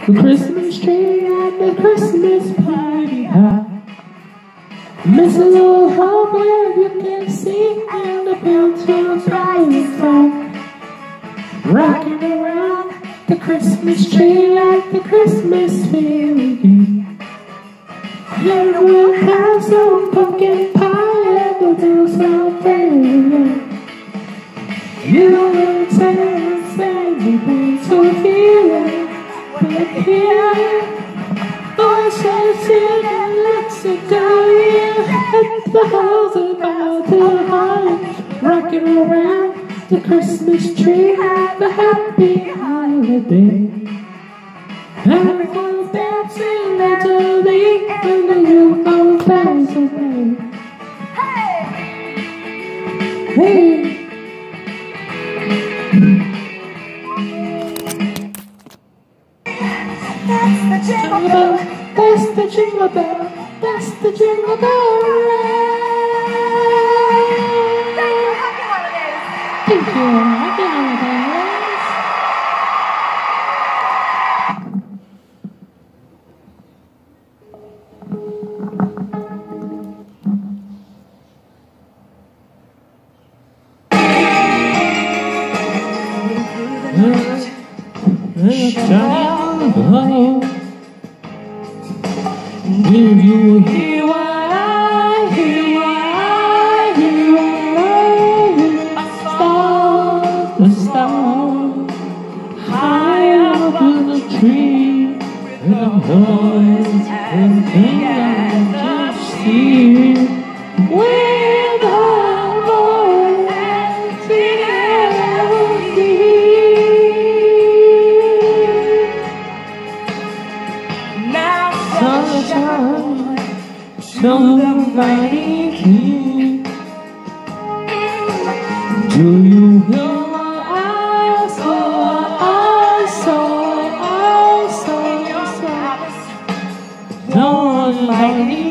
The Christmas tree at the Christmas party hop. Miss a little home where you can see and the pills flying from. Rocking around the Christmas tree like the Christmas fairy. Here we'll have some pumpkin pie and the bells are ringing. You will say anything to feel it, but here voices in and let's go. You hit the halls about the heart, rocking around the Christmas tree. Have a happy holiday. Everyone's dancing naturally when you all pass away. Hey! That's the jingle bell, that's the jingle bell, that's the jingle bell. Thank you, happy holidays. Will you hear what I hear, the star, high up in the tree, with a voice and thing I just see, with a voice and melody. Sunshine, show the mighty king. Do you hear what I saw? No one like me.